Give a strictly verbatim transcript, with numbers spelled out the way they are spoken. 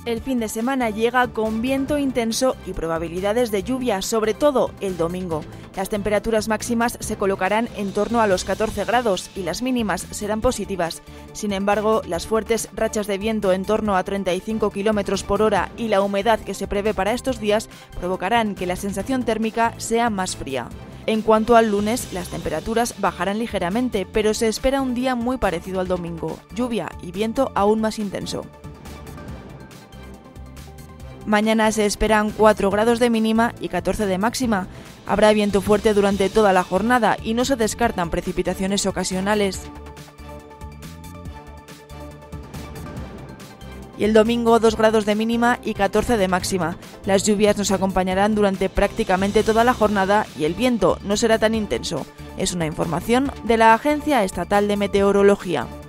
El fin de semana llega con viento intenso y probabilidades de lluvia, sobre todo el domingo. Las temperaturas máximas se colocarán en torno a los catorce grados y las mínimas serán positivas. Sin embargo, las fuertes rachas de viento en torno a treinta y cinco kilómetros por hora y la humedad que se prevé para estos días provocarán que la sensación térmica sea más fría. En cuanto al lunes, las temperaturas bajarán ligeramente, pero se espera un día muy parecido al domingo, lluvia y viento aún más intenso. Mañana se esperan cuatro grados de mínima y catorce de máxima. Habrá viento fuerte durante toda la jornada y no se descartan precipitaciones ocasionales. Y el domingo dos grados de mínima y catorce de máxima. Las lluvias nos acompañarán durante prácticamente toda la jornada y el viento no será tan intenso. Es una información de la Agencia Estatal de Meteorología.